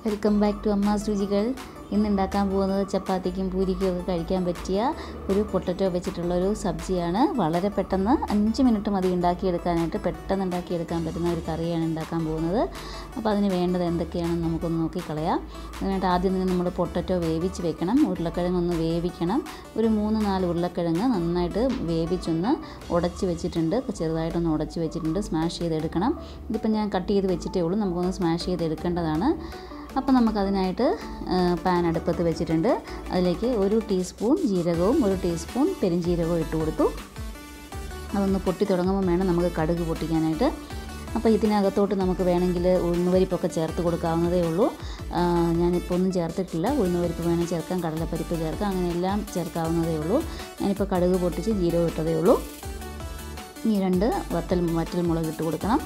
Welcome back to Amma's രുചികൾ. ഇന്ന് ഉണ്ടാക്കാൻ പോകുന്നത് ചപ്പാത്തിക്കും പൂരിക്കും ഒക്കെ കഴിക്കാൻ പറ്റിയ ഒരു പൊട്ടറ്റോ വെച്ചിട്ടുള്ളൊരു സബ്ജിയാണ്. വളരെ പെട്ടെന്ന് 5 മിനിറ്റ് മതി ഉണ്ടാക്കിയെടുക്കാനായിട്ട്. പെട്ടെന്ന് ഉണ്ടാക്കിയെടുക്കാൻ പറ്റുന്ന ഒരു കറിയാണ് ഉണ്ടാക്കാൻ പോകുന്നത്. അപ്പോൾ അതിന് വേണ്ടത് എന്തൊക്കെയാണെന്ന് നമുക്കൊന്ന് നോക്കിക്കളയാം. അതിനായിട്ട് ആദ്യം തന്നെ നമ്മൾ പൊട്ടറ്റോ വേവിച്ച് വെക്കണം. ഉരുളക്കിഴങ്ങ് ഒന്ന് വേവിക്കണം. ഒരു 3-4 ഉരുളക്കിഴങ്ങ് നന്നായിട്ട് വേവിച്ചൊന്ന് ഉടച്ച് വെച്ചിട്ടുണ്ട്. ചെറുതായിട്ടൊന്ന് ഉടച്ച് വെച്ചിട്ടുണ്ട്. സ്മാഷ് ചെയ്തെടുക്കണം. ഇതിപ്പോൾ ഞാൻ കട്ട് ചെയ്ത് വെച്ചിട്ടേ ഉള്ളൂ. നമുക്കൊന്ന് സ്മാഷ് ചെയ്തെടുക്കേണ്ടതാണ്. അപ്പോൾ നമുക്കതിനായിട്ട് പാൻ അടുപ്പത്ത് വെച്ചിട്ടുണ്ട്. അതിലേക്ക് 1 ടീസ്പൂൺ ജീരകവും 1 ടീസ്പൂൺ പെരുംജീരകവും ഇട്ട് കൊടുത്തു. അതൊന്ന് പൊട്ടി തുടങ്ങുമ്പോൾ വേണം നമുക്ക് കടുക് പൊട്ടിക്കാനായിട്ട്. അപ്പോൾ ഇതിനകത്തോട്ട് നമുക്ക് വേണമെങ്കിൽ ഉഴുന്നുപരിപ്പൊക്കെ ചേർത്ത് കൊടുക്കാവുന്നതേ ഉള്ളൂ. ഞാനിപ്പോൾ ഒന്നും ചേർത്തിട്ടില്ല. ഉഴുന്നുപരിപ്പ് വേണം ചേർക്കാം, കടലപ്പരിപ്പ് ചേർക്കാം, അങ്ങനെയെല്ലാം ചേർക്കാവുന്നതേ ഉള്ളൂ. ഞാനിപ്പോൾ കടുക് പൊട്ടിച്ച് ജീരകം ഇട്ടതേ ഉള്ളൂ. ഇനി 2 വറ്റൽ മുളക് ഇട്ട് കൊടുക്കണം.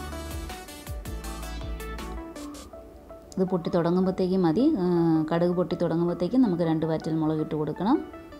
ഇത് പൊട്ടി തുടങ്ങുമ്പോഴത്തേക്കും മതി. കടുക് പൊട്ടി തുടങ്ങുമ്പോഴത്തേക്കും നമുക്ക് 2 വറ്റൽ മുളക് ഇട്ട് കൊടുക്കണം.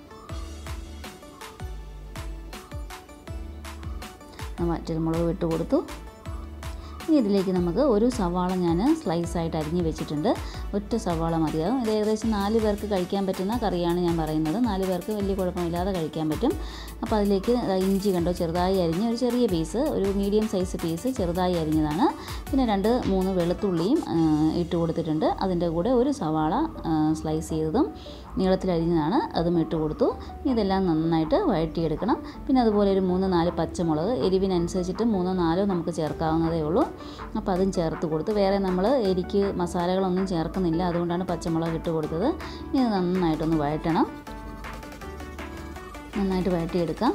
വറ്റൽ മുളക് ഇട്ട് കൊടുത്തു. ഇനി ഇതിലേക്ക് നമുക്ക് 1 സവാള ഞാൻ സ്ലൈസായിട്ട് അരിഞ്ഞ് വെച്ചിട്ടുണ്ട്. ഒറ്റ സവാള മതിയാകും. ഇത് ഏകദേശം 4 പേർക്ക് കഴിക്കാൻ പറ്റുന്ന കറിയാണ് ഞാൻ പറയുന്നത്. 4 പേർക്ക് വലിയ കുഴപ്പമില്ലാതെ കഴിക്കാൻ പറ്റും. അപ്പോൾ അതിലേക്ക് ഇഞ്ചി കണ്ടോ ചെറുതായി അരിഞ്ഞ് ഒരു ചെറിയ പീസ്, ഒരു മീഡിയം സൈസ് പീസ് ചെറുതായി അരിഞ്ഞതാണ്. പിന്നെ 2-3 വെളുത്തുള്ളിയും ഇട്ട് കൊടുത്തിട്ടുണ്ട്. അതിൻ്റെ കൂടെ 1 സവാള സ്ലൈസ് ചെയ്തതും നീളത്തിലരിഞ്ഞതാണ്, അതും ഇട്ട് കൊടുത്തു. ഇതെല്ലാം നന്നായിട്ട് വഴറ്റിയെടുക്കണം. പിന്നെ അതുപോലെ ഒരു 3-4 പച്ചമുളക്, എരിവിനനുസരിച്ചിട്ട് 3-4 നമുക്ക് ചേർക്കാവുന്നതേ ഉള്ളൂ. അപ്പോൾ അതും ചേർത്ത് കൊടുത്ത്, വേറെ നമ്മൾ എരിക്ക് മസാലകളൊന്നും ചേർക്കുന്നില്ല, അതുകൊണ്ടാണ് പച്ചമുളക് ഇട്ട് കൊടുത്തത്. ഇത് നന്നായിട്ടൊന്ന് വഴറ്റണം. നന്നായിട്ട് വഴറ്റിയെടുക്കാം.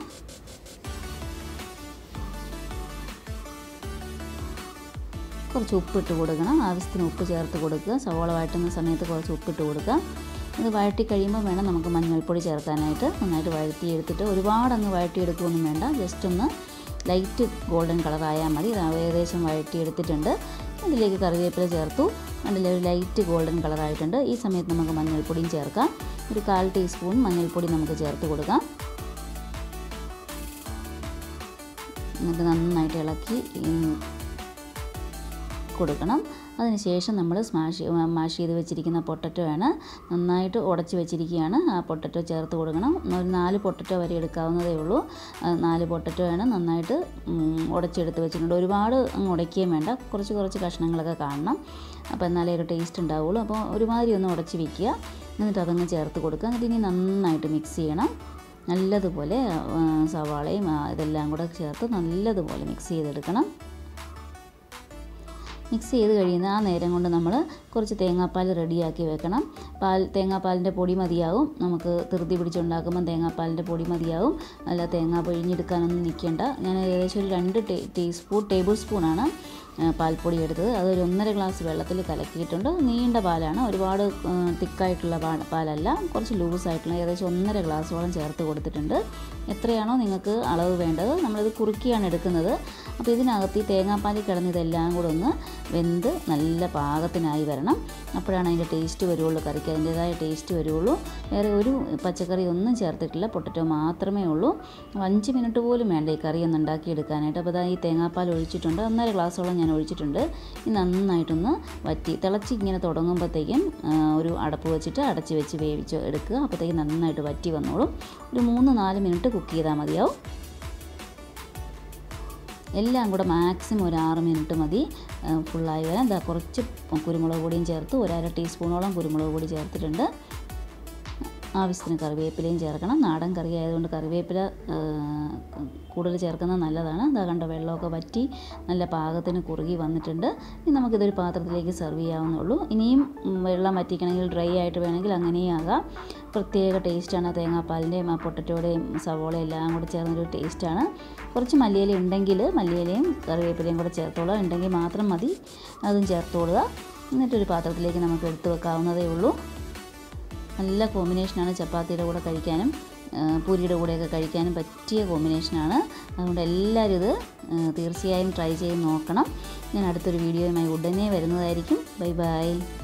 കുറച്ച് ഉപ്പിട്ട് കൊടുക്കണം. ആവശ്യത്തിന് ഉപ്പ് ചേർത്ത് കൊടുക്കുക. സവാള വഴറ്റുന്ന സമയത്ത് കുറച്ച് ഉപ്പിട്ട് കൊടുക്കുക. ഇത് വഴറ്റി കഴിയുമ്പോൾ വേണം നമുക്ക് മഞ്ഞൾപ്പൊടി ചേർക്കാനായിട്ട്. നന്നായിട്ട് വഴറ്റിയെടുത്തിട്ട് ഒരുപാട് അങ്ങ് വഴറ്റിയെടുക്കുകയൊന്നും വേണ്ട. ജസ്റ്റ് ഒന്ന് ലൈറ്റ് ഗോൾഡൻ കളറായാൽ മതി. ഇത് ഏകദേശം വഴറ്റിയെടുത്തിട്ടുണ്ട്. ഇതിലേക്ക് കറിവേപ്പില ചേർത്തു. അതിൽ ഒരു ലൈറ്റ് ഗോൾഡൻ കളറായിട്ടുണ്ട്. ഈ സമയത്ത് നമുക്ക് മഞ്ഞൾപ്പൊടിയും ചേർക്കാം. ഒരു 1/4 ടീസ്പൂൺ മഞ്ഞൾപ്പൊടി നമുക്ക് ചേർത്ത് കൊടുക്കാം. എന്നിട്ട് നന്നായിട്ട് ഇളക്കി കൊടുക്കണം. അതിനുശേഷം നമ്മൾ മാഷ് ചെയ്ത് വെച്ചിരിക്കുന്ന പൊട്ടറ്റോയാണ്, നന്നായിട്ട് ഉടച്ച് വെച്ചിരിക്കുകയാണ്. ആ പൊട്ടറ്റോ ചേർത്ത് കൊടുക്കണം. ഒരു 4 പൊട്ടറ്റോ വരെ എടുക്കാവുന്നതേ ഉള്ളൂ. 4 പൊട്ടറ്റോയാണ് നന്നായിട്ട് ഉടച്ചെടുത്ത് വെച്ചിട്ടുണ്ട്. ഒരുപാട് ഉടയ്ക്കുകയും വേണ്ട, കുറച്ച് കഷ്ണങ്ങളൊക്കെ കാണണം. അപ്പോൾ എന്നാലേ ഒരു ടേസ്റ്റ് ഉണ്ടാവുള്ളൂ. അപ്പോൾ ഒരുമാതിരി ഒന്ന് ഉടച്ച് വയ്ക്കുക. എന്നിട്ട് അതങ്ങ് ചേർത്ത് കൊടുക്കുക. എന്നിട്ട് ഇനി നന്നായിട്ട് മിക്സ് ചെയ്യണം. നല്ലതുപോലെ സവാളയും ഇതെല്ലാം കൂടെ ചേർത്ത് നല്ലതുപോലെ മിക്സ് ചെയ്തെടുക്കണം. മിക്സ് ചെയ്ത് കഴിയുന്ന ആ നേരം കൊണ്ട് നമ്മൾ കുറച്ച് തേങ്ങാപ്പാൽ റെഡിയാക്കി വെക്കണം. തേങ്ങാപ്പാലിൻ്റെ പൊടി മതിയാവും. നമുക്ക് ധൃതി പിടിച്ചുണ്ടാക്കുമ്പോൾ തേങ്ങാപ്പാലിൻ്റെ പൊടി മതിയാവും. അല്ല തേങ്ങ പിഴിഞ്ഞെടുക്കാനൊന്നും നിൽക്കേണ്ട. ഞാൻ ഏകദേശം ഒരു 2 ടേബിൾ സ്പൂണാണ് പാൽപ്പൊടി എടുത്തത്. അതൊരു 1.5 ഗ്ലാസ് വെള്ളത്തിൽ കലക്കിയിട്ടുണ്ട്. നീണ്ട പാലാണ്, ഒരുപാട് തിക്കായിട്ടുള്ള പാലല്ല, കുറച്ച് ലൂസായിട്ടുള്ള ഏകദേശം 1.5 ഗ്ലാസോളം ചേർത്ത് കൊടുത്തിട്ടുണ്ട്. എത്രയാണോ നിങ്ങൾക്ക് അളവ് വേണ്ടത്. നമ്മളിത് കുറുക്കിയാണ് എടുക്കുന്നത്. അപ്പോൾ ഇതിനകത്ത് ഈ തേങ്ങാപ്പാലിൽ കിടന്ന് ഇതെല്ലാം കൂടെ ഒന്ന് വെന്ത് നല്ല പാകത്തിനായി വരണം. അപ്പോഴാണ് അതിൻ്റെ ടേസ്റ്റ് വരുള്ളൂ. കറിക്ക് അതിൻ്റേതായ ടേസ്റ്റ് വരുള്ളൂ. വേറെ ഒരു പച്ചക്കറി ഒന്നും ചേർത്തിട്ടില്ല, പൊട്ടറ്റോ മാത്രമേ ഉള്ളൂ. 5 മിനിറ്റ് പോലും വേണ്ട ഈ കറി ഒന്ന് ഉണ്ടാക്കിയെടുക്കാനായിട്ട്. അപ്പോൾ ഈ തേങ്ങാപ്പാൽ ഒഴിച്ചിട്ടുണ്ട്. 1.5 ഗ്ലാസോളം ഞാൻ ഒഴിച്ചിട്ടുണ്ട്. ഇത് നന്നായിട്ടൊന്ന് വറ്റി തിളച്ച് ഇങ്ങനെ തുടങ്ങുമ്പോഴത്തേക്കും ഒരു അടപ്പ് വെച്ചിട്ട് അടച്ച് വെച്ച് വേവിച്ച് എടുക്കുക. അപ്പോഴത്തേക്കും നന്നായിട്ട് വറ്റി വന്നോളും. ഒരു 3-4 മിനിറ്റ് കുക്ക് ചെയ്താൽ മതിയാവും. എല്ലാം കൂടെ മാക്സിമം ഒരു 6 മിനിറ്റ് മതി ഫുള്ളായി വരാൻ. കുറച്ച് കുരുമുളക് പൊടിയും ചേർത്ത് 1/2 ടീസ്പൂണോളം കുരുമുളക് പൊടി ചേർത്തിട്ടുണ്ട്. ആവശ്യത്തിന് കറിവേപ്പിലയും ചേർക്കണം. നാടൻ കറി ആയതുകൊണ്ട് കറിവേപ്പില കൂടുതൽ ചേർക്കുന്നത് നല്ലതാണ്. ഇതാ കണ്ട വെള്ളമൊക്കെ വറ്റി നല്ല പാകത്തിന് കുറുകി വന്നിട്ടുണ്ട്. ഇനി നമുക്കിതൊരു പാത്രത്തിലേക്ക് സെർവ് ചെയ്യാവുന്നുള്ളൂ. ഇനിയും വെള്ളം വറ്റിക്കണമെങ്കിൽ ഡ്രൈ ആയിട്ട് വേണമെങ്കിൽ അങ്ങനെയും ആകാം. പ്രത്യേക ടേസ്റ്റാണ് തേങ്ങാപ്പാലിൻ്റെയും ആ പൊട്ടറ്റോയുടെയും സവോളയും എല്ലാം കൂടെ ചേർന്നൊരു ടേസ്റ്റാണ്. കുറച്ച് മല്ലിയില ഉണ്ടെങ്കിൽ മല്ലിയിലയും കറിവേപ്പിലയും കൂടെ ചേർത്തോളുക. ഉണ്ടെങ്കിൽ മാത്രം മതി, അതും ചേർത്തോളുക. എന്നിട്ടൊരു പാത്രത്തിലേക്ക് നമുക്ക് എടുത്ത് വെക്കാവുന്നതേ ഉള്ളൂ. നല്ല കോമ്പിനേഷനാണ്. ചപ്പാത്തിയുടെ കൂടെ കഴിക്കാനും പൂരിയുടെ കൂടെയൊക്കെ കഴിക്കാനും പറ്റിയ കോമ്പിനേഷനാണ്. അതുകൊണ്ട് എല്ലാവരും ഇത് തീർച്ചയായും ട്രൈ ചെയ്ത് നോക്കണം. ഞാൻ അടുത്തൊരു വീഡിയോയുമായി ഉടനെ വരുന്നതായിരിക്കും. Bye by.